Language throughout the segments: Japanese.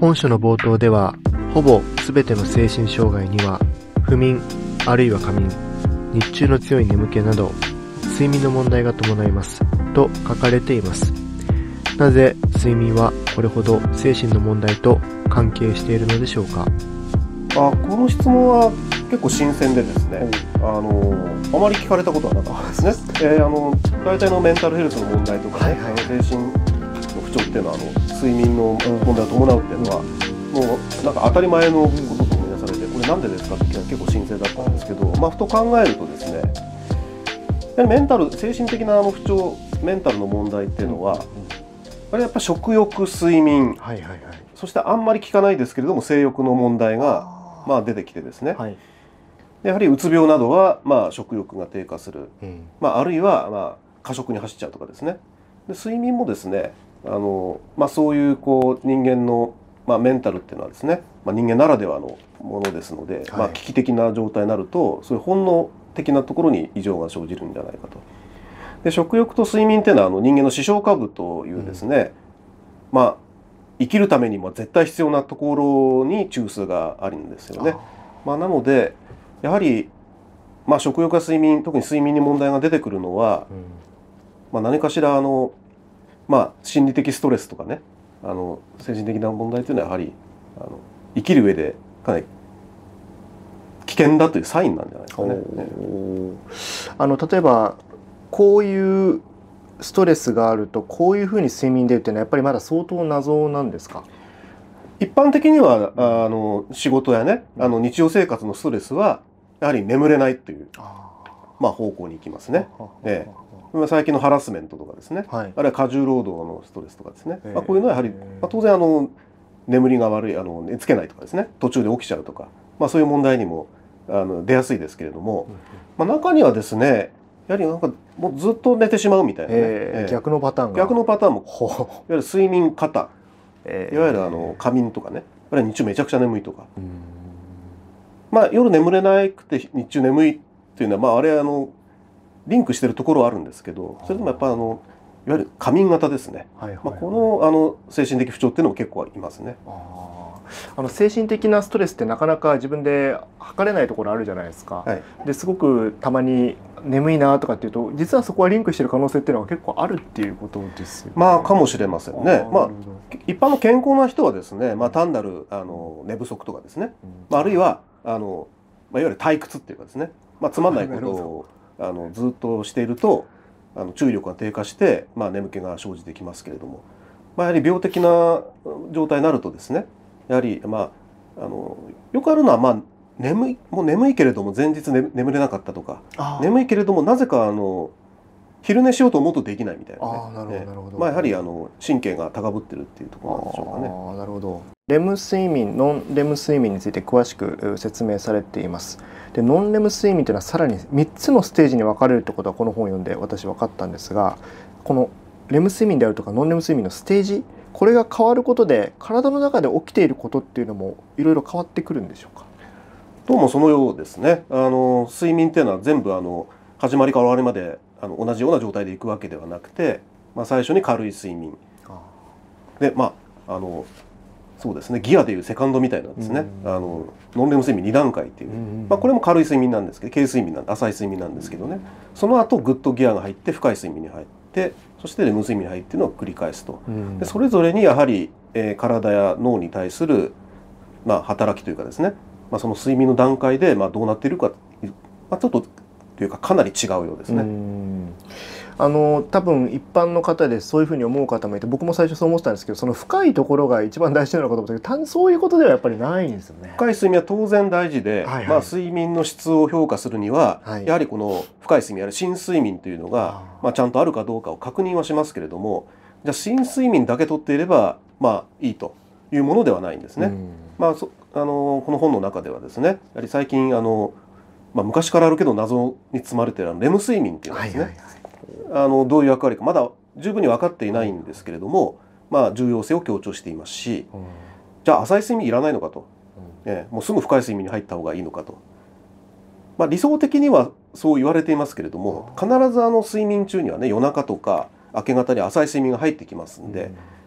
本書の冒頭では、ほぼ全ての精神障害には、不眠あるいは過眠、日中の強い眠気など、睡眠の問題が伴いますと書かれています。なぜ睡眠はこれほど精神の問題と関係しているのでしょうか。 この質問は結構新鮮でですね、あまり聞かれたことはなかったですね。大体のメンタルヘルスの問題とかね、精神の不調っていうのは睡眠の問題を伴うっていうのは、もうなんか当たり前のことと思い出されて、これなんでですかって結構新鮮だったんですけど、ふと考えるとですね、やはり精神的な不調、メンタルの問題っていうのは、やっぱ食欲、睡眠、そしてあんまり聞かないですけれども性欲の問題が出てきてですね、やはりうつ病などは食欲が低下する、あるいは過食に走っちゃうとかですね。で睡眠もですね、そういう人間のメンタルっていうのはですね、人間ならではのものですので、危機的な状態になるとそういう本能的なところに異常が生じるんじゃないかと。で食欲と睡眠っていうのは人間の視床下部というですね、生きるためにも絶対必要なところに中枢があるんですよね。なのでやはり、食欲や睡眠、特に睡眠に問題が出てくるのは、何かしら心理的ストレスとかね、精神的な問題というのはやはり生きる上でかなり危険だというサインなんじゃないですかね。 例えばこういうストレスがあるとこういうふうに睡眠出るっていうのはやっぱりまだ相当謎なんですか？ 一般的には仕事やね、日常生活のストレスはやはり眠れないっていう方向に行きますね。最近のハラスメントとかですね、あるいは過重労働のストレスとかですね、こういうのはやはり、当然眠りが悪い、寝つけないとかですね、途中で起きちゃうとか、そういう問題にも出やすいですけれども、中にはですね、やはりなんかもうずっと寝てしまうみたいなね、 逆のパターンも、 いわゆる睡眠過多、いわゆる過眠とかね、あるいは日中めちゃくちゃ眠いとか、夜眠れなくて日中眠いっていうのは、あれリンクしてるところはあるんですけど、それでもやっぱいわゆる過眠型ですね。この精神的不調っていうのも結構いますね。 精神的なストレスってなかなか自分で測れないところあるじゃないですか。ですごくたまに眠いなとかっていうと、実はそこはリンクしてる可能性っていうのは結構あるっていうことですよね。 かもしれませんね。一般の健康な人はですね、単なる寝不足とかですね、あるいはいわゆる退屈っていうかですね、つまんないことをずっとしていると注意力が低下して眠気が生じてきますけれども、やはり病的な状態になるとですね、やはりよくあるのはもう眠いけれども前日眠れなかったとか、眠いけれどもなぜか昼寝しようと思うとできないみたいなね。やはり神経が高ぶってるっていうところなんでしょうかね。 なるほど。レム睡眠、ノンレム睡眠について詳しく説明されています。でノンレム睡眠というのはさらに3つのステージに分かれるということはこの本を読んで私分かったんですが、このレム睡眠であるとかノンレム睡眠のステージ、これが変わることで体の中で起きていることっていうのもいろいろ変わってくるんでしょうか？ どうもそのようですね。睡眠っていうのは全部始まりから終わりまで同じような状態でいくわけではなくて、最初に軽い睡眠で、そうですね、ギアでいうセカンドみたいなんですね。ノンレム睡眠2段階っていう、これも軽い睡眠なんですけど、軽睡眠浅い睡眠なんですけどね、その後グッとギアが入って深い睡眠に入って、そしてレム睡眠に入っていうのを繰り返すと。でそれぞれにやはり、体や脳に対する、働きというかですね、その睡眠の段階でどうなっているか、ちょっとというかかなり違うようですね。 多分一般の方でそういうふうに思う方もいて、僕も最初そう思ってたんですけど、その深いところが一番大事なのかと思ったけど、そういうことではやっぱりないんですよね。 深い睡眠は当然大事で、睡眠の質を評価するには、やはりこの深い睡眠、やはり深睡眠というのが、ちゃんとあるかどうかを確認はしますけれども、じゃあ深睡眠だけとっていればいいというものではないんですね。この本の中ではですね、やはり最近昔からあるけど謎に包まれているレム睡眠っていうのはですね、どういう役割かまだ十分に分かっていないんですけれども、重要性を強調していますし、じゃあ浅い睡眠いらないのかと、もうすぐ深い睡眠に入った方がいいのかと、理想的にはそう言われていますけれども、必ず睡眠中にはね、夜中とか明け方に浅い睡眠が入ってきますんで、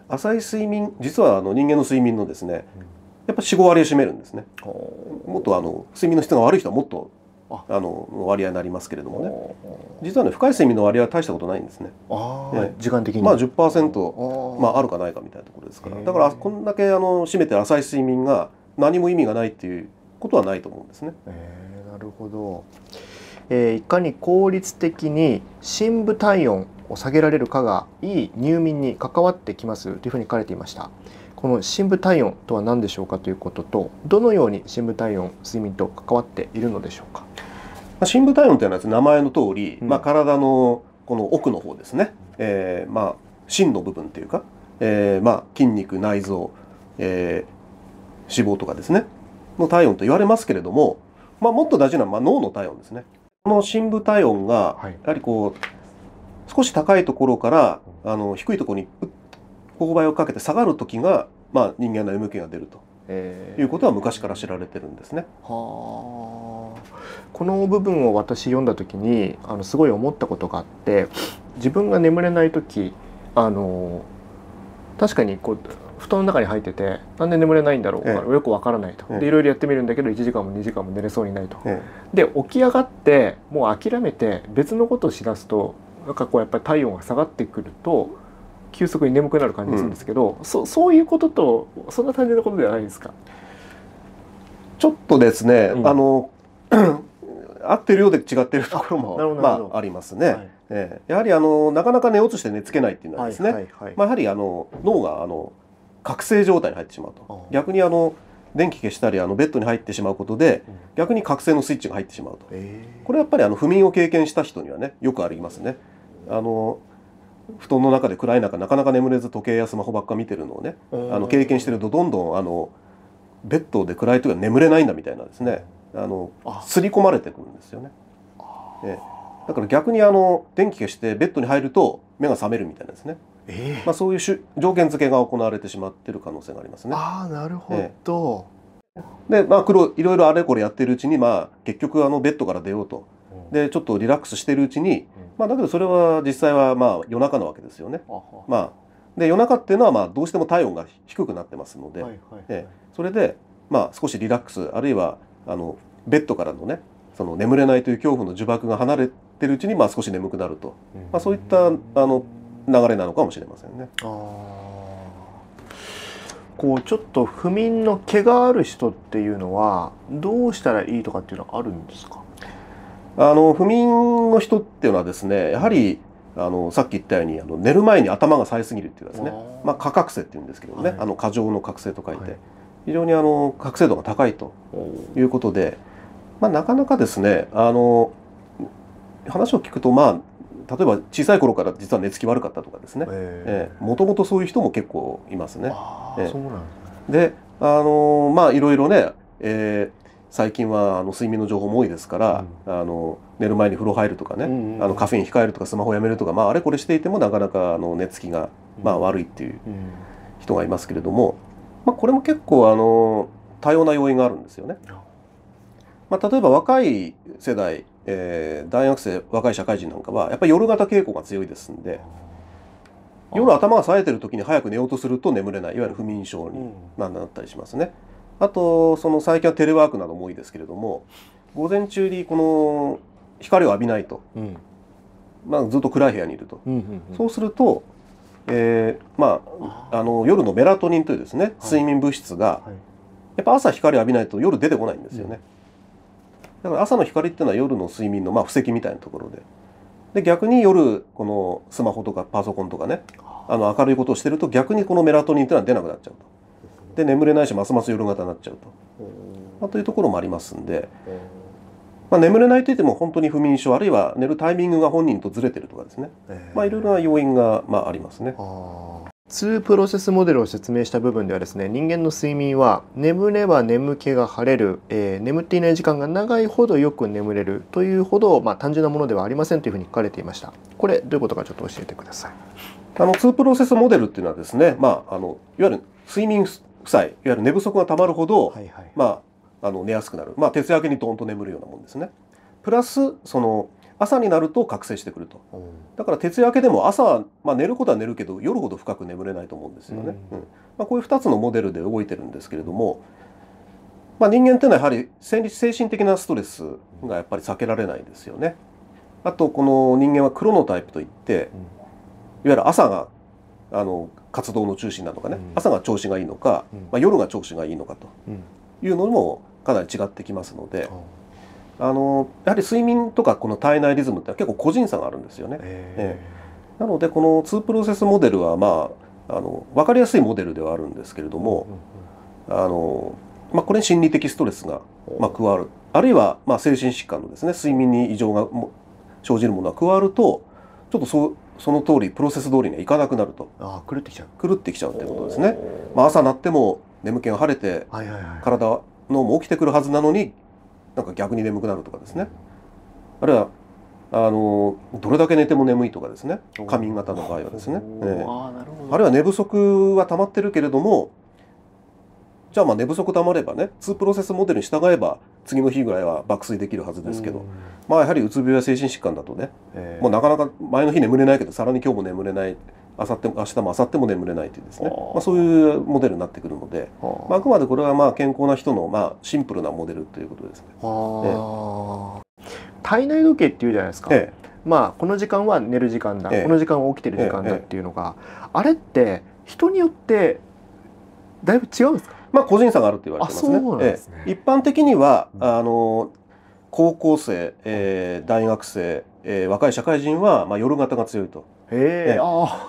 浅い睡眠、実は人間の睡眠のですね、やっぱ4、5割を占めるんですね。もっと睡眠の質が悪い人はもっと割合になりますけれどもね。実はね、深い睡眠の割合は大したことないんですね。 時間的に。 まあ 10%、あるかないかみたいなところですから。だからこんだけ占めてる浅い睡眠が何も意味がないっていうことはないと思うんですね。 なるほど。いかに効率的に深部体温を下げられるかがいい入眠に関わってきますというふうに書かれていました。この深部体温とは何でしょうかということと、どのように深部体温、睡眠と関わっているのでしょうか。 深部体温というのは名前の通り、体のこの奥の方ですね、芯の部分というか、筋肉、内臓、脂肪とかですねの体温と言われますけれども、もっと大事なのは脳の体温ですね。この深部体温がやはりこう少し高いところから低いところに勾配をかけて下がる時が、人間の眠気が出るということは昔から知られてるんですね。 この部分を私読んだ時にすごい思ったことがあって、自分が眠れない時確かにこう布団の中に入っててなんで眠れないんだろうか、よくわからないと。でいろいろやってみるんだけど1時間も2時間も寝れそうにないと。で起き上がってもう諦めて別のことをしだすと、なんかこうやっぱり体温が下がってくると急速に眠くなる感じがするんですけど、そういうこととそんな単純なことではないですか。 ちょっとですね、合ってるようで違ってるところもありますね。やはりなかなか寝落ちして寝つけないっていうのはですね、やはり脳が覚醒状態に入ってしまうと。逆に電気消したりベッドに入ってしまうことで、逆に覚醒のスイッチが入ってしまうと。これやっぱり不眠を経験した人にはねよくありますね。布団の中で暗い中なかなか眠れず時計やスマホばっか見てるのをね経験してると、どんどんベッドで暗い時は眠れないんだみたいなですね刷り込まれてくるんですよね。だから逆に電気消してベッドに入ると目が覚めるみたいなですね、そういう条件付けが行われてしまっている可能性がありますね。 なるほど。 でいろいろあれこれやってるうちに結局ベッドから出ようと。でちょっとリラックスしているうちに、だけどそれは実際は夜中なわけですよね。で夜中っていうのはどうしても体温が低くなってますので、それで少しリラックス、あるいはベッドからのねその眠れないという恐怖の呪縛が離れてるうちに少し眠くなると、そういった流れなのかもしれませんね。 こうちょっと不眠の毛がある人っていうのはどうしたらいいとかっていうのはあるんですか。 不眠の人っていうのはですね、やはりさっき言ったように寝る前に頭が冴えすぎるっていうかですね、過覚醒っていうんですけどね、過剰の覚醒と書いて、非常に覚醒度が高いということで、なかなかですね話を聞くと例えば小さい頃から実は寝つき悪かったとかですね、もともとそういう人も結構いますね。でいろいろね、最近は睡眠の情報も多いですから、寝る前に風呂入るとかね、カフェイン控えるとかスマホやめるとか、あれこれしていてもなかなか寝つきが悪いっていう人がいますけれども、これも結構多様な要因があるんですよね。例えば若い世代、大学生、若い社会人なんかはやっぱり夜型傾向が強いですんで、夜頭が冴えてる時に早く寝ようとすると眠れない、いわゆる不眠症になったりしますね。あと最近はテレワークなども多いですけれども、午前中にこの光を浴びないと、ずっと暗い部屋にいると、そうすると、夜のメラトニンというですね睡眠物質がやっぱ朝光を浴びないと夜出てこないんですよね。だから朝の光っていうのは夜の睡眠の布石みたいなところで、逆に夜このスマホとかパソコンとかね明るいことをしてると逆にこのメラトニンっていうのは出なくなっちゃうと。で眠れないしますます夜型になっちゃうと、というところもありますんで、眠れないといっても本当に不眠症、あるいは寝るタイミングが本人とずれてるとかですね、いろいろな要因がありますね。 2プロセスモデルを説明した部分ではですね、人間の睡眠は眠れば眠気が晴れる、眠っていない時間が長いほどよく眠れるというほど、単純なものではありませんというふうに書かれていました。これどういうことかちょっと教えてください。 2プロセスモデルっていうのはですね、いわゆる睡眠負債、いわゆる寝不足がたまるほど、寝やすくなる、徹夜明けにドーンと眠るようなもんですね。プラス朝になると覚醒してくると。だから徹夜明けでも朝、寝ることは寝るけど夜ほど深く眠れないと思うんですよね。こういう2つのモデルで動いてるんですけれども、人間っていうのはやはり精神的なストレスがやっぱり避けられないですよね。あとこの人間はクロノタイプといって、いわゆる朝が活動の中心なのかね、朝が調子がいいのか、夜が調子がいいのかというのもかなり違ってきますので、やはり睡眠とかこの体内リズムって結構個人差があるんですよね。なのでこの2プロセスモデルは分かりやすいモデルではあるんですけれども、これに心理的ストレスが加わる、あるいは精神疾患のですね、睡眠に異常が生じるものが加わると、ちょっとその通りプロセス通りにはいかなくなると。 狂ってきちゃう。 狂ってきちゃうってことですね。朝なっても眠気が晴れて体のも起きてくるはずなのに、なんか逆に眠くなるとかですね。あるいはどれだけ寝ても眠いとかですね。仮眠型の場合はですね。あるいは寝不足は溜まってるけれども、じゃあ寝不足溜まればね、2プロセスモデルに従えば次の日ぐらいは爆睡できるはずですけど、やはりうつ病や精神疾患だとね、もうなかなか前の日眠れないけどさらに今日も眠れない、明日も明後日も眠れないというですね、そういうモデルになってくるので、あくまでこれは健康な人のシンプルなモデルということですね。 体内時計っていうじゃないですか。この時間は寝る時間だ、この時間は起きてる時間だっていうのが、あれって人によってだいぶ違うんですか？ 個人差があるって言われてますね。一般的には高校生、大学生、若い社会人は夜型が強いと。で、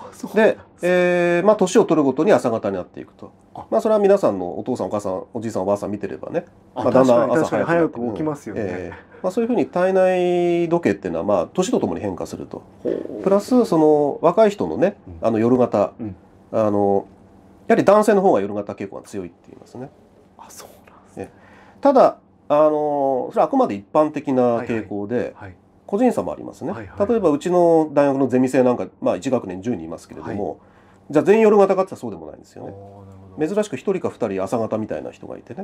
年を取るごとに朝型になっていくと。それは皆さんのお父さんお母さんおじいさんおばあさん見てればね、だんだん朝早く起きますよね。 そういうふうに体内時計っていうのは年とともに変化すると。プラスその若い人のね夜型、やはり男性の方が夜型傾向が強いって言いますね。 そうなんですね。 ただそれはあくまで一般的な傾向で、個人差もありますね。例えばうちの大学のゼミ生なんか1学年10人いますけれども、じゃあ全員夜型かって言ったらそうでもないんですよね。珍しく1人か2人朝型みたいな人がいてね。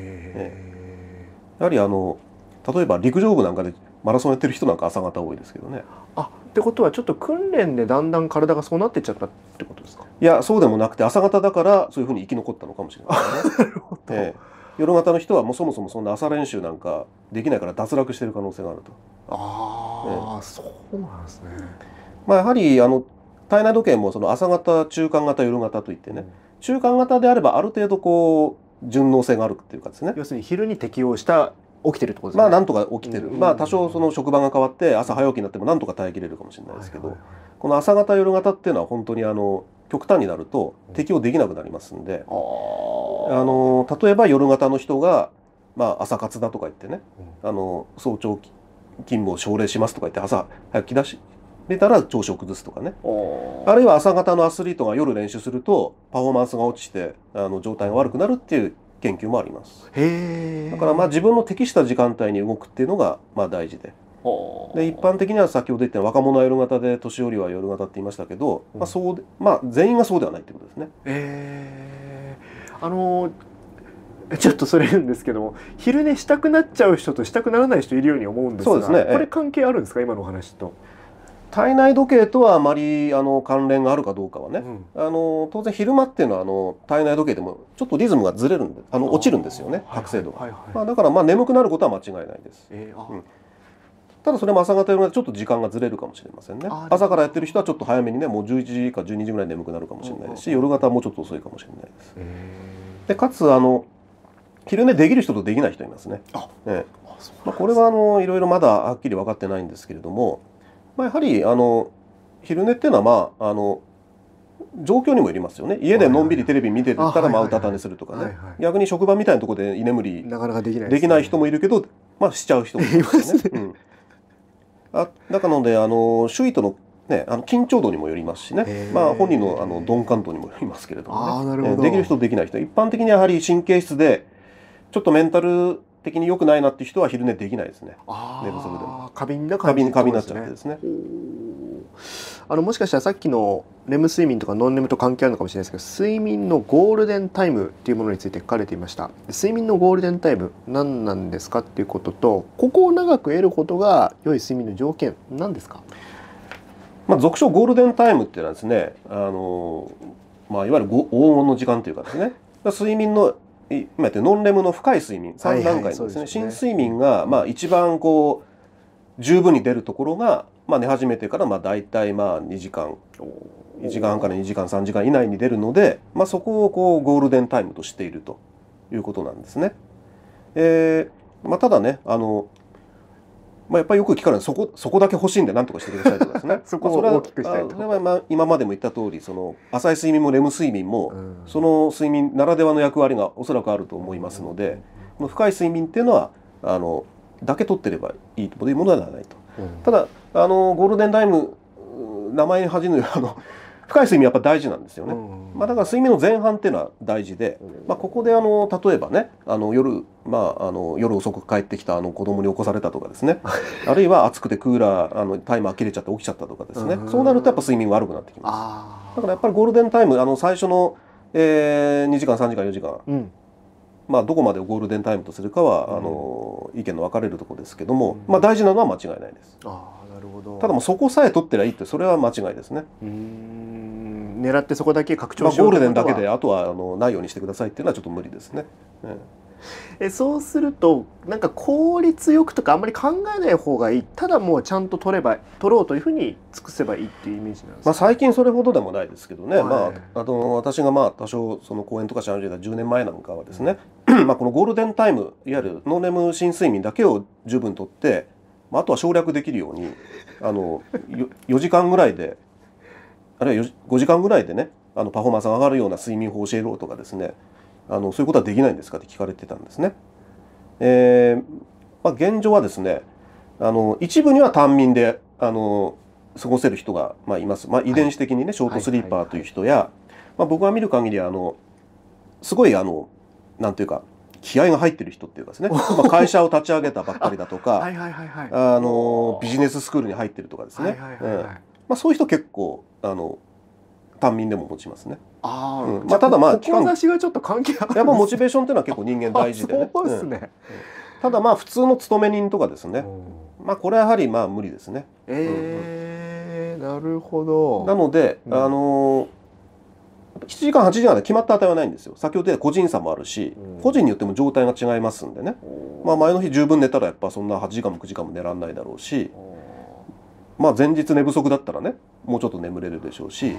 やはり例えば陸上部なんかでマラソンやってる人なんか朝型多いですけどね。 ってことはちょっと訓練でだんだん体がそうなっていっちゃったってことですか？ いや、そうでもなくて朝型だからそういうふうに生き残ったのかもしれないね。夜型の人はもうそもそもそんな朝練習なんかできないから脱落している可能性があると。 そうなんですね。 やはり体内時計もその朝型、中間型、夜型といってね、中間型であればある程度順応性があるっていうかですね。 要するに昼に適応した起きてるってことですね。 なんとか起きてる。多少その職場が変わって朝早起きになってもなんとか耐えきれるかもしれないですけど、この朝型夜型っていうのは本当に極端になると適応できなくなりますんで、例えば夜型の人が朝活だとか言ってね、早朝勤務を奨励しますとか言って朝早く来だし出たら調子を崩すとかね、あるいは朝型のアスリートが夜練習するとパフォーマンスが落ちて状態が悪くなるっていう研究もあります。だから自分の適した時間帯に動くっていうのが大事で、一般的には先ほど言った若者は夜型で年寄りは夜型って言いましたけど、全員がそうではないってことですね。 ちょっとそれるんですけども、昼寝したくなっちゃう人としたくならない人いるように思うんですが、これ関係あるんですか、今のお話と。 体内時計とはあまり関連があるかどうかはね、当然昼間っていうのは体内時計でもちょっとリズムがずれるんで落ちるんですよね、覚醒度が。だから眠くなることは間違いないです。ただそれも朝方夜型でちょっと時間がずれるかもしれませんね。朝からやってる人はちょっと早めにね、もう11時か12時ぐらい眠くなるかもしれないですし、夜型はもうちょっと遅いかもしれないです。でかつ昼寝できる人とできない人いますね。これはいろいろまだはっきり分かってないんですけれども、やはり昼寝っていうのは状況にもよりますよね。家でのんびりテレビ見てたらうたた寝するとかね、逆に職場みたいなところで居眠りなかなかできない人もいるけど、しちゃう人もいますね。だからので周囲との緊張度にもよりますしね、本人の鈍感度にもよりますけれどもね、できる人できない人、一般的にはやはり神経質でちょっとメンタル的に良くないなっていう人は昼寝できないですね。寝不足でも過敏になっちゃってですね。 もしかしたらさっきのレム睡眠とかノンレムと関係あるのかもしれないですけど、睡眠のゴールデンタイムっていうものについて書かれていました。睡眠のゴールデンタイム何なんですかっていうことと、ここを長く得ることが良い睡眠の条件なんですか？ 俗称ゴールデンタイムっていうのはですね、いわゆる黄金の時間というかですね、睡眠の今言ってノンレムの深い睡眠3段階のですね、深睡眠が一番こう十分に出るところが、寝始めてから大体2時間1時間半から2時間3時間以内に出るので、そこをこうゴールデンタイムとしているということなんですね。ただね、やっぱりよく聞かれるそこだけ欲しいんで何とかしてくださいとかですねそこを大きくしたいと。 それは今までも言った通り、その浅い睡眠もレム睡眠も、その睡眠ならではの役割がおそらくあると思いますので、この深い睡眠っていうのはだけ取ってればいいというものではないと。ただゴールデンタイム、名前に恥じぬ深い睡眠やっぱ大事なんですよね。だから睡眠の前半っていうのは大事で、ここで例えばね、夜遅く帰ってきた子供に起こされたとかですねあるいは暑くてクーラータイマー切れちゃって起きちゃったとかですね、そうなるとやっぱ睡眠悪くなってきます。だからやっぱりゴールデンタイム、最初の、2時間3時間4時間、どこまでをゴールデンタイムとするかは意見の分かれるところですけども、大事なのは間違いないです。ただそこさえ取ってりゃいいって、それは間違いですね。 狙ってそこだけ拡張しようゴールデンだけであとはないようにしてくださいっていうのはちょっと無理ですね。 そうするとなんか効率よくとかあんまり考えない方がいい、ただもうちゃんと取ろうというふうに尽くせばいいっていうイメージなんですか？最近それほどでもないですけどね、私が多少その講演とかし始めた10年前なんかはですねこのゴールデンタイム、いわゆるノンレム深睡眠だけを十分とって、あとは省略できるように4時間ぐらいで、あるいは5時間ぐらいでねパフォーマンスが上がるような睡眠法を教えろとかですね、そういうことはできないんですかって聞かれてたんですね。現状はですね、一部には短眠で過ごせる人がいます。遺伝子的にね、ショートスリーパーという人や、僕が見る限りすごいなんていうか気合が入ってる人っていうかですね会社を立ち上げたばっかりだとかビジネススクールに入ってるとかですね、そういう人結構短眠でも持ちますね。ただ志がちょっと関係ある。 やっぱモチベーションっていうのは結構人間大事でね。 そうですね。 ただ普通の勤め人とかですね、これはやはり無理ですね。 なるほど。 なので7時間8時間で決まった値はないんですよ。先ほど言った個人差もあるし、個人によっても状態が違いますんでね、前の日十分寝たらやっぱそんな8時間も9時間も寝らんないだろうし、前日寝不足だったらねもうちょっと眠れるでしょうし、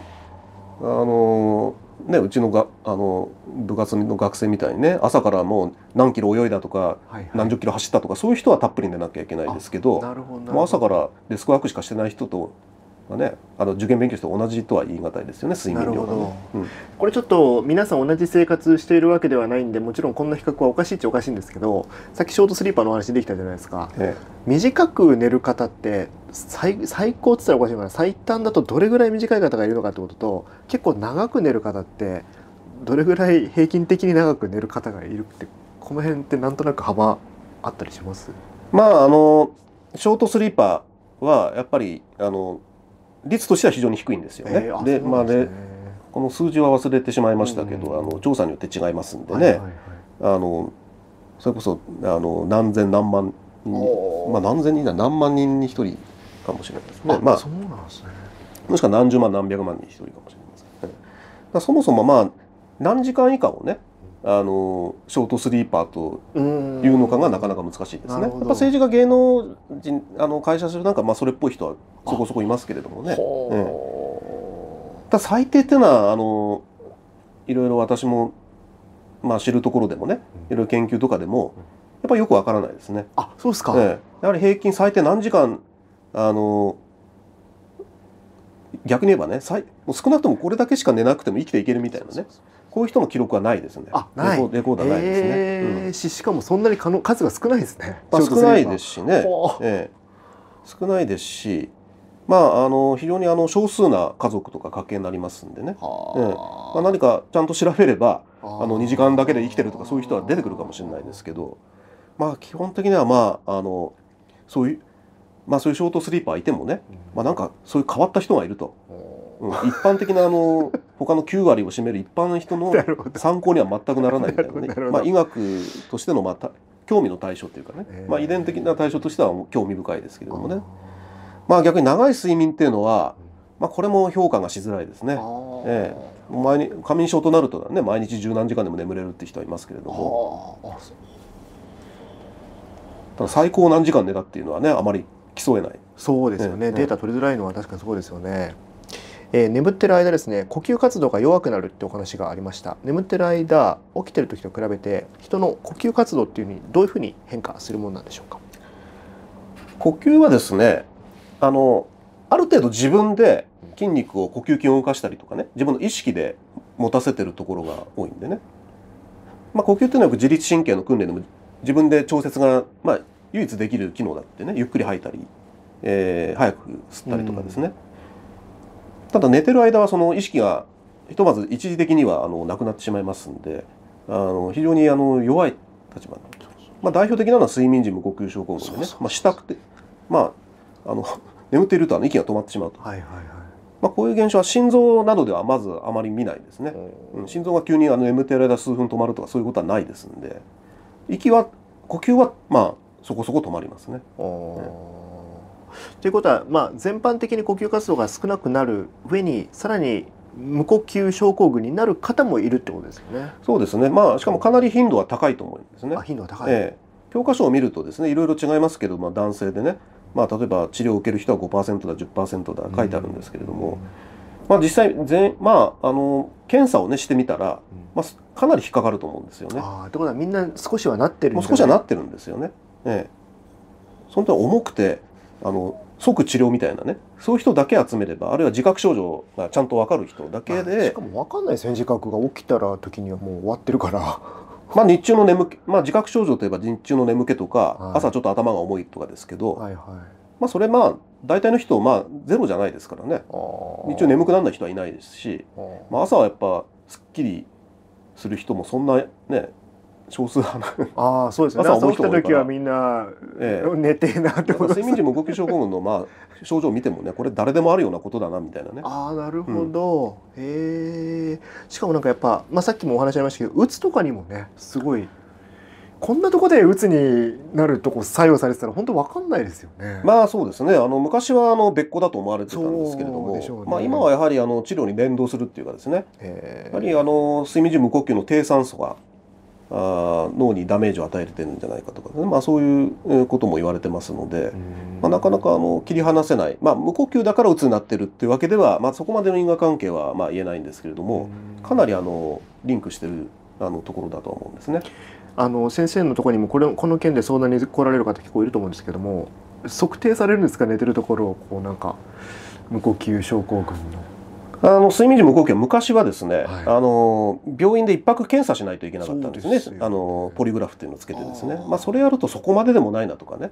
うちの部活の学生みたいにね、朝からもう何キロ泳いだとか、何十キロ走ったとか、そういう人はたっぷり寝なきゃいけないですけど、朝からデスクワークしかしてない人と受験勉強して同じとは言い難いですよね、睡眠量がね。 これちょっと皆さん同じ生活しているわけではないんで、もちろんこんな比較はおかしいっちゃおかしいんですけど、さっきショートスリーパーの話できたじゃないですか。短く寝る方って最高って言ったらおかしいかな、最短だとどれぐらい短い方がいるのかってことと、結構長く寝る方ってどれぐらい平均的に長く寝る方がいるって、この辺ってなんとなく幅あったりします？ ショートスリーパーはやっぱり率としては非常に低いんですよね。でこの数字は忘れてしまいましたけど、調査によって違いますんでね、それこそ何千何万人、何千人何万人に1人かもしれないですね。 そうなんですね。 もしくは何十万何百万人に1人かもしれませんね。そもそも何時間以下をねショートスリーパーというのかがなかなか難しいですね。やっぱ政治家芸能人会社するなんかそれっぽい人はそこそこいますけれどもね。ただ最低っていうのはいろいろ私も知るところでもね、いろいろ研究とかでもやっぱりよくわからないですね。 そうですか。 やはり平均最低何時間逆に言えばね、もう少なくともこれだけしか寝なくても生きていけるみたいなね、こういう人の記録はないですね。 ない。 レコーダーないですね。 しかもそんなに数が少ないですね。 少ないですしね。少ないですし、非常に少数な家族とか家系になりますんでね。何かちゃんと調べれば2時間だけで生きてるとかそういう人は出てくるかもしれないですけど、基本的にはそういうまあそういうショートスリーパーいてもね、まあなんかそういう変わった人がいると、一般的な他の9割を占める一般の人の参考には全くならないみたいなね、まあ医学としてのまた興味の対象っていうかね、まあ遺伝的な対象としては興味深いですけれどもね。まあ逆に長い睡眠っていうのは、まあこれも評価がしづらいですね。仮眠症となるとね、毎日十何時間でも眠れるって人はいますけれども、ただ最高何時間寝たっていうのはね、あまり競えない。 そうですよね、データ取りづらいのは確かにそうですよね。眠ってる間ですね、呼吸活動が弱くなるってお話がありました。眠ってる間、起きてる時と比べて人の呼吸活動っていうのにどういうふうに変化するものなんでしょうか。 呼吸はですね、ある程度自分で筋肉を呼吸筋を動かしたりとかね、自分の意識で持たせてるところが多いんでね、まあ、呼吸っていうのは自律神経の訓練でも自分で調節が、まあ、唯一できる機能だってね、ゆっくり吐いたり、早く吸ったりとかですね。ただ寝てる間はその意識がひとまず一時的にはなくなってしまいますんで、非常に弱い立場になると。まあ、代表的なのは睡眠時無呼吸症候群でね、まあ、したくて、まあ眠っていると息が止まってしまうと。まあこういう現象は心臓などではまずあまり見ないですね。心臓が急に眠っている間数分止まるとかそういうことはないですんで、呼吸はまあそこそこ止まりますね。 ということは、まあ、全般的に呼吸活動が少なくなる上にさらに無呼吸症候群になる方もいるってことですよね。 そうですね。まあしかもかなり頻度は高いと思うんですね。 頻度は高い。 教科書を見るとですね、いろいろ違いますけど、まあ、男性でね、まあ、例えば治療を受ける人は 5% だ 10% だ書いてあるんですけれども、まあ、実際検査をねしてみたら、まあ、かなり引っかかると思うんですよね。 ってことはみんな少しはなってるんですね。 少しはなってるんですよね。その点重くて即治療みたいなね、そういう人だけ集めれば、あるいは自覚症状がちゃんと分かる人だけで、 しかも分かんないですね、自覚が起きたら時にはもう終わってるから。 まあ日中の眠気、まあ自覚症状といえば日中の眠気とか、朝ちょっと頭が重いとかですけど、まあそれまあ大体の人ゼロじゃないですからね。日中眠くならない人はいないですし、まあ朝はやっぱすっきりする人もそんなね、少数派な。そうですね。朝起きた時はみんな寝てなってことです。 睡眠時無呼吸症候群のまあ症状を見てもね、これ誰でもあるようなことだなみたいなね。 なるほど。しかもなんかやっぱ、まあさっきもお話ありましたけど、うつとかにもね、すごいこんなとこでうつになるとこ作用されてたら本当分かんないですよね。 まあそうですね。昔は別個だと思われてたんですけれども、まあ今はやはり治療に連動するっていうかですね。やはり睡眠時無呼吸の低酸素が脳にダメージを与えてるんじゃないかとかね、まあ、そういうことも言われてますので、まあ、なかなか切り離せない、まあ、無呼吸だからうつになってるっていうわけでは、まあ、そこまでの因果関係はまあ言えないんですけれども、かなりリンクしてるところだと思うんですね。 先生のところにもこの件で相談に来られる方結構いると思うんですけども、測定されるんですか、寝てるところをこうなんか無呼吸症候群の。 睡眠時無呼吸は昔はですね、病院で一泊検査しないといけなかったんですね。ポリグラフっていうのをつけてですね、まあそれやるとそこまででもないなとかね、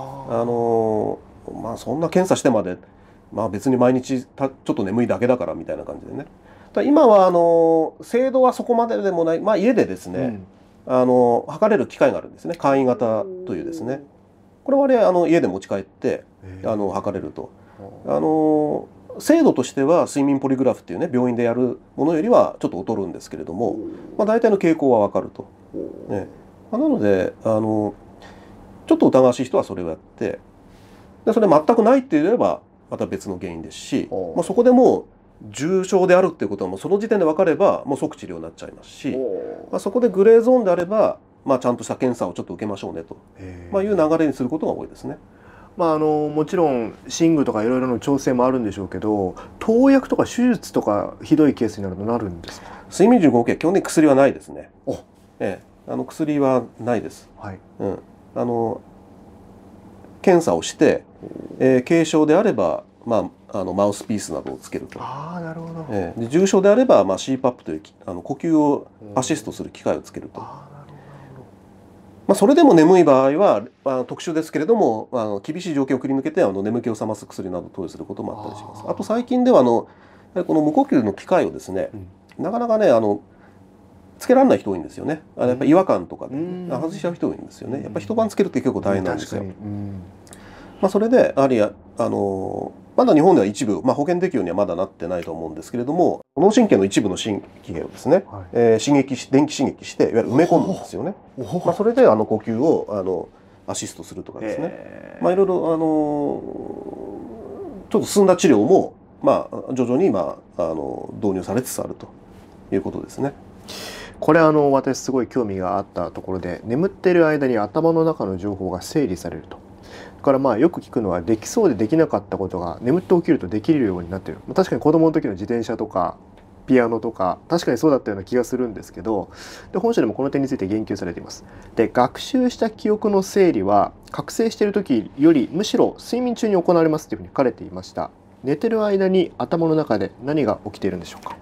まあそんな検査してまで、まあ別に毎日ちょっと眠いだけだからみたいな感じでね。今は精度はそこまででもない、まあ家でですね、測れる機械があるんですね。簡易型というですね。これは家で持ち帰って測れると。精度としては睡眠ポリグラフっていうね、病院でやるものよりはちょっと劣るんですけれども、まあ、大体の傾向は分かると。なのでちょっと疑わしい人はそれをやって、でそれ全くないって言えばまた別の原因ですし、まあ、そこでもう重症であるっていうことはもうその時点で分かればもう即治療になっちゃいますし、まあ、そこでグレーゾーンであれば、まあ、ちゃんとした検査をちょっと受けましょうねと、まあ、いう流れにすることが多いですね。 まあもちろん寝具とかいろいろな調整もあるんでしょうけど、投薬とか手術とかひどいケースになるとなるんですか。 睡眠時無呼吸は基本的に薬はないですね。薬はないです。検査をして、軽症であれば、まあ、マウスピースなどをつけると。 なるほど。 で重症であれば、まあ、CPAP という呼吸をアシストする機械をつけると。まあそれでも眠い場合は特殊ですけれども、厳しい条件をくり抜けて眠気を覚ます薬などを投与することもあったりします。あと最近ではこの無呼吸の機械をですね、なかなかねつけられない人多いんですよね。やっぱり違和感とかで外しちゃう人多いんですよね。やっぱり一晩つけるって結構大変なんですよ。 それでやはりまだ日本では一部、保険適用にはまだなってないと思うんですけれども、脳神経の一部の神経をですね、電気刺激していわゆる埋め込むんですよね。それで呼吸をアシストするとかですね、いろいろちょっと進んだ治療も徐々に導入されつつあるということですね。 これ私すごい興味があったところで、眠っている間に頭の中の情報が整理されると。だからよく聞くのは、できそうでできなかったことが眠って起きるとできるようになってる。確かに子供の時の自転車とかピアノとか確かにそうだったような気がするんですけど、で本書でもこの点について言及されています。で、学習した記憶の整理は覚醒している時よりむしろ睡眠中に行われますというふうに書かれていました。寝てる間に頭の中で何が起きているんでしょうか。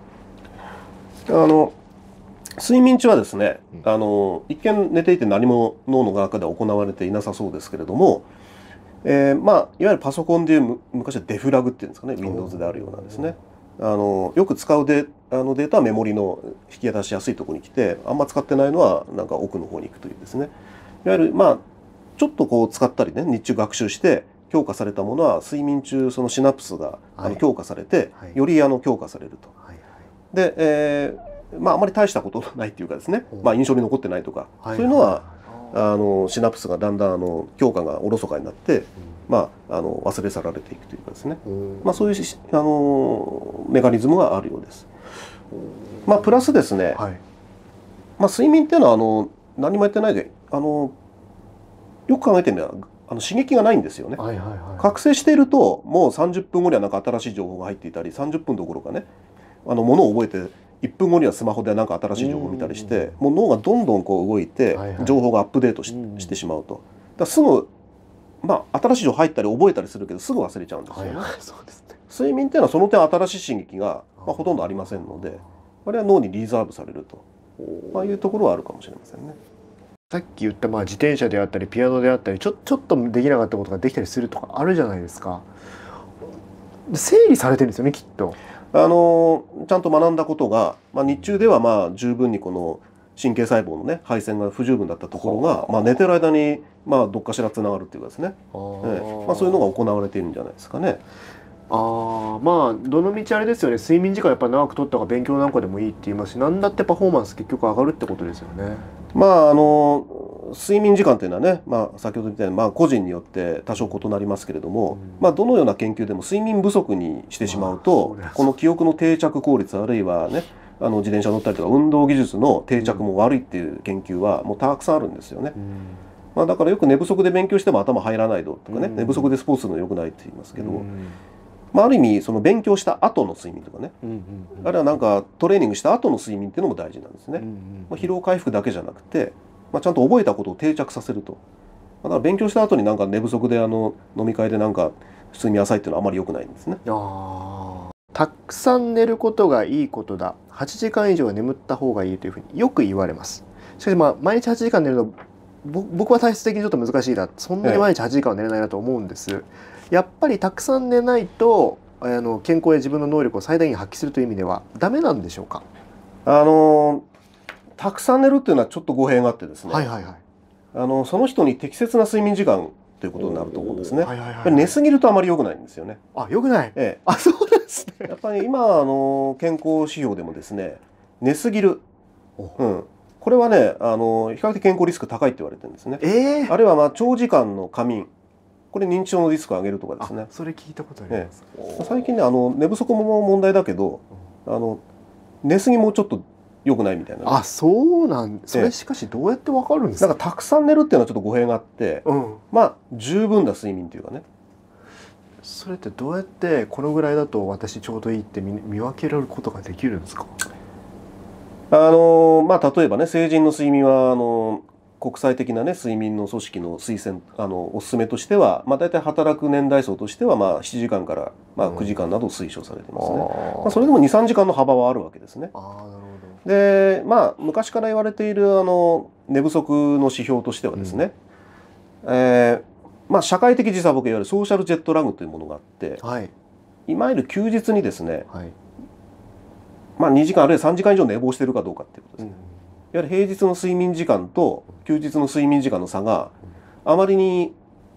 睡眠中はですね、一見寝ていて何も脳の中では行われていなさそうですけれども、いわゆるパソコンでいう昔はデフラグっていうんですかね、Windows であるようなですね、よく使うデータはメモリの引き出しやすいところに来て、あんま使ってないのはなんか奥の方に行くというですね、いわゆるちょっと使ったりね、日中学習して強化されたものは睡眠中そのシナプスが強化されて、より強化されると。で、あまり大したことないっていうかですね、印象に残ってないとか、そういうのはシナプスがだんだん強化がおろそかになって、忘れ去られていくというかですね、そういうメカニズムがあるようです。プラスですね、睡眠っていうのは何もやってないでよく考えてみれば刺激がないんですよね。覚醒しているともう30分後にはなんか新しい情報が入っていたり、30分どころかね、ものを覚えて1分後にはスマホでなんか新しい情報を見たりして、もう脳がどんどん動いて情報がアップデートしてしまうと。だからすぐ新しい情報入ったり覚えたりするけどすぐ忘れちゃうんですよね。睡眠っていうのはその点新しい刺激がほとんどありませんので、これは脳にリザーブされるというところはあるかもしれませんね。 さっき言った自転車であったりピアノであったり、ちょっとできなかったことができたりするとかあるじゃないですか。整理されてるんですよね、きっと。 ちゃんと学んだことが、日中では十分にこの神経細胞のね配線が不十分だったところが、寝てる間にどっかしらつながるっていうかですね、そういうのが行われているんじゃないですかね。 どの道あれですよね、睡眠時間やっぱ長く取った方が勉強なんかでもいいって言いますし、何だってパフォーマンス結局上がるってことですよね。 睡眠時間っていうのはね、先ほど言ったように個人によって多少異なりますけれども、どのような研究でも睡眠不足にしてしまうと、この記憶の定着効率、あるいはね自転車乗ったりとか運動技術の定着も悪いっていう研究はもうたくさんあるんですよね。だからよく寝不足で勉強しても頭入らないとかね、寝不足でスポーツするの良くないって言いますけど、ある意味その勉強した後の睡眠とかね、あるいはなんかトレーニングした後の睡眠っていうのも大事なんですね。疲労回復だけじゃなくて、ちゃんと覚えたことを定着させると。だから勉強した後になんか寝不足で飲み会でなんか睡眠浅いっていうのはあまり良くないんですね。 たくさん寝ることがいいことだ、8時間以上眠った方がいいというふうによく言われます。しかし毎日8時間寝るの僕は体質的にちょっと難しいな、そんなに毎日8時間は寝れないなと思うんです。やっぱりたくさん寝ないと健康や自分の能力を最大限発揮するという意味ではダメなんでしょうか。 たくさん寝るっていうのはちょっと語弊があってですね、その人に適切な睡眠時間ということになると思うんですね。寝すぎるとあまり良くないんですよね。 良くない。そうなんですね。 やっぱり今健康指標でもですね、寝すぎる、これはね比較的健康リスク高いって言われてるんですね。あるいは長時間の仮眠、これ認知症のリスクを上げるとかですね。 それ聞いたことあります。 最近ね寝不足も問題だけど寝すぎもちょっと良くないみたいな。 そうなんです。それしかしどうやってわかるんですか。 なんかたくさん寝るっていうのはちょっと語弊があって、十分な睡眠というかね。 それってどうやってこのぐらいだと私ちょうどいいって見分けられることができるんですか。 例えばね、成人の睡眠は国際的なね睡眠の組織の推薦おすすめとしては、大体働く年代層としては7時間から9時間など推奨されてますね。それでも2、3時間の幅はあるわけですね。で昔から言われている寝不足の指標としてはですね、社会的時差ボケ、いわゆるソーシャルジェットラグというものがあって、いわゆる休日にですね、2時間あるいは3時間以上寝坊しているかどうかっていうことですね。いわゆる平日の睡眠時間と休日の睡眠時間の差があまりに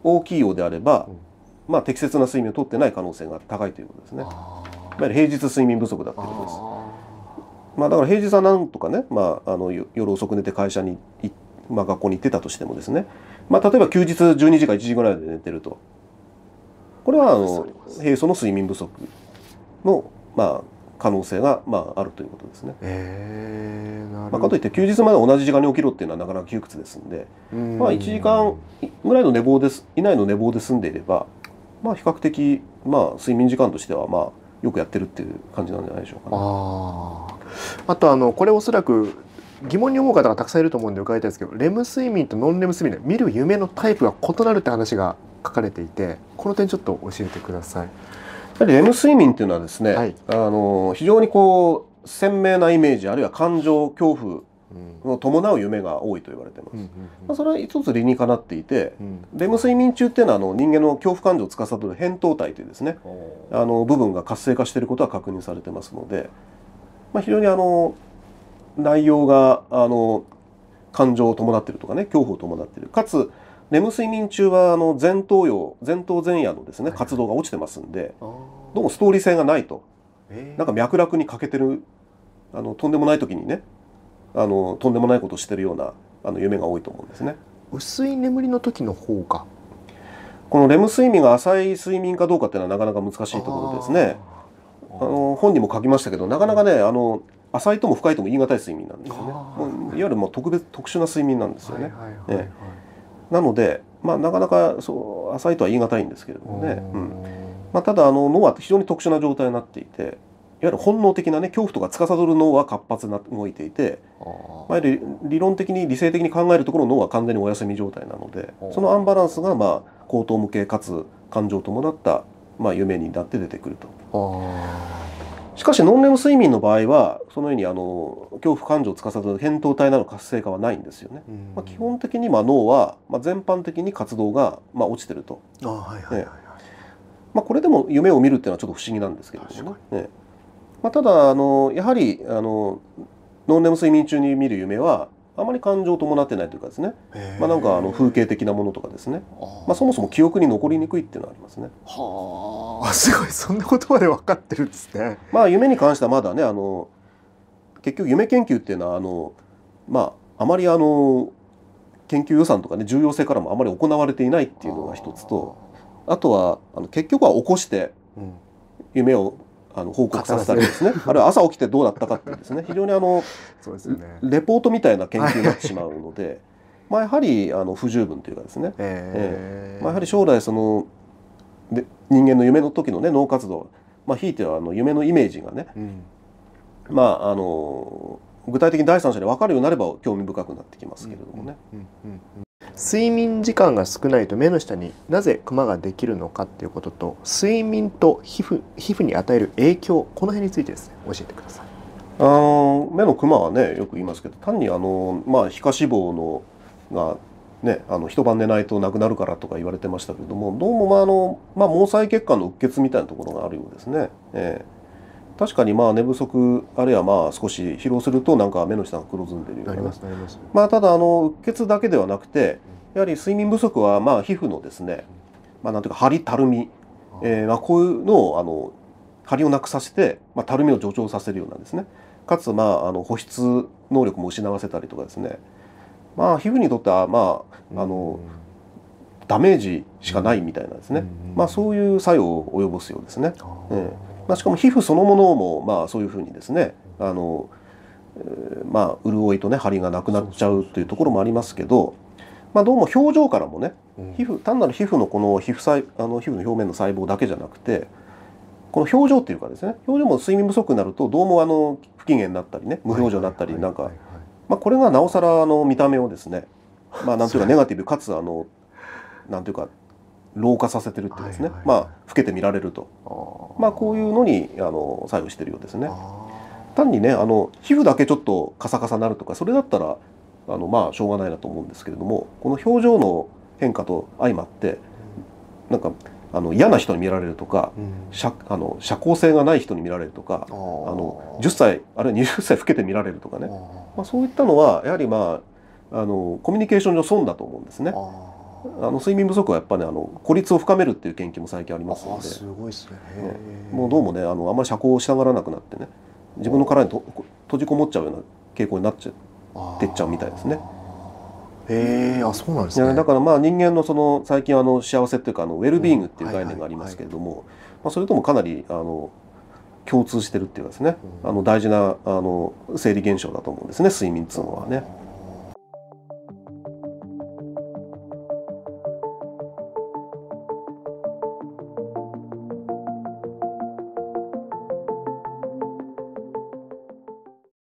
大きいようであれば、まあ、適切な睡眠をとってない可能性が高いということですね。いわゆる平日睡眠不足だっていうことです。まあ、だから平日はなんとかね、まあ、夜遅く寝て会社にまあ、学校に行ってたとしてもですね、まあ、例えば休日12時か1時ぐらいで寝てると、これは平素の睡眠不足の、まあ、可能性が、まあ、あるということですね。まあ、かといって休日まで同じ時間に起きろっていうのはなかなか窮屈ですんで、まあ、1時間ぐらいの寝坊以内の寝坊で済んでいれば、まあ、比較的、まあ、睡眠時間としては、まあ、よくやってるっていう感じなんじゃないでしょうかね。 あとこれおそらく疑問に思う方がたくさんいると思うんで伺いたいですけど、レム睡眠とノンレム睡眠で見る夢のタイプが異なるって話が書かれていて、この点ちょっと教えてください。 やはりレム睡眠っていうのはですね、 はい、 非常にこう鮮明なイメージあるいは感情恐怖を伴う夢が多いと言われています。それは一つ理にかなっていて、レム睡眠中っていうのは人間の恐怖感情を司る扁桃体というですね、部分が活性化していることは確認されてますので、まあ、非常に内容が感情を伴っているとかね、恐怖を伴っている。かつレム睡眠中は前頭前野のですね、活動が落ちてますんで、どうもストーリー性がないと。なんか脈絡に欠けてる、とんでもない時にね、とんでもないことをしてるような夢が多いと思うんですね。 薄い眠りの時の方が、 このレム睡眠が浅い睡眠かどうかっていうのはなかなか難しいところですね。本にも書きましたけど、なかなかね、浅いとも深いとも言い難い睡眠なんですよね。もういわゆる特殊な睡眠なんですよね。なので、まあ、なかなかそう浅いとは言い難いんですけれどもね。まあ、ただ脳は非常に特殊な状態になっていて、いわゆる本能的なね、恐怖とか司る脳は活発な動いていて、いわゆる理論的に理性的に考えるところの脳は完全にお休み状態なので、そのアンバランスがまあ後頭無形かつ感情を伴った、まあ、夢になって出てくると。しかしノンレム睡眠の場合はそのように恐怖感情を司る扁桃体など活性化はないんですよね。まあ、基本的に脳は、まあ、全般的に活動が、まあ、落ちてると。まあ、これでも夢を見るっていうのはちょっと不思議なんですけれどもね。まあ、ただやはりノンレム睡眠中に見る夢はあまり感情を伴ってないというかですね、まあ、なんか風景的なものとかですね、まあ、そもそも記憶に残りにくいっていうのはありますね。 はあ、すごい、そんなことまで分かってるんですね。 まあ夢に関してはまだね結局夢研究っていうのはまああまり研究予算とかね重要性からもあまり行われていないっていうのが一つと、あとは結局は起こして夢を報告させたりですね、あるいは朝起きてどうだったかっていうですね、非常にそうですね、 レポートみたいな研究になってしまうのでまあやはり不十分というかですね、まあ、やはり将来人間の夢の時のね脳活動、まあ、ひいては夢のイメージがね、まあ具体的に第三者で分かるようになれば興味深くなってきますけれどもね。 睡眠時間が少ないと目の下になぜクマができるのかっていうことと、睡眠と皮膚に与える影響、この辺についてですね教えてください。 目のクマはねよく言いますけど、単にまあ皮下脂肪がね一晩寝ないとなくなるからとか言われてましたけれども、どうもまあ毛細血管のうっ血みたいなところがあるようですね。確かにまあ寝不足あるいはまあ少し疲労するとなんか目の下が黒ずんでるような、まあただうっ血だけではなくて、やはり睡眠不足はまあ皮膚のですね、まあなんていうか張りたるみ、まあこういうのを張りをなくさせて、まあ、たるみを助長させるようなんですね。かつまあ保湿能力も失わせたりとかですね、まあ皮膚にとってはまあダメージしかないみたいなですね、まあそういう作用を及ぼすようですね。まあ、しかも皮膚そのものもまあそういうふうにですねまあ潤いとね張りがなくなっちゃうというところもありますけど、まあどうも表情からもね単なる皮膚のこの皮膚の表面の細胞だけじゃなくて、この表情っていうかですね、表情も睡眠不足になるとどうも不機嫌になったりね無表情になったりなんか、まあこれがなおさら見た目をですね、まあなんていうかネガティブかつなんていうか老化させてるっていうですね、まあ老けて見られると、まあこういうのに作用してるようですね。単にね皮膚だけちょっとカサカサになるとかそれだったらまあしょうがないなと思うんですけれども、この表情の変化と相まってなんか嫌な人に見られるとか、社交性がない人に見られるとか、10歳あるいは20歳老けて見られるとかね、まあ、そういったのはやはりまあコミュニケーション上損だと思うんですね。 睡眠不足はやっぱり孤立を深めるっていう研究も最近ありますので、 すごいですね。 もうどうもねあんまり社交をしたがらなくなってね、自分の殻に閉じこもっちゃうような傾向になってっちゃうみたいですね。 そうなんですね。 だからまあ人間の最近幸せっていうかウェルビーイングっていう概念がありますけれども、それともかなり共通してるっていうかですね、大事な生理現象だと思うんですね、睡眠っていうのはね。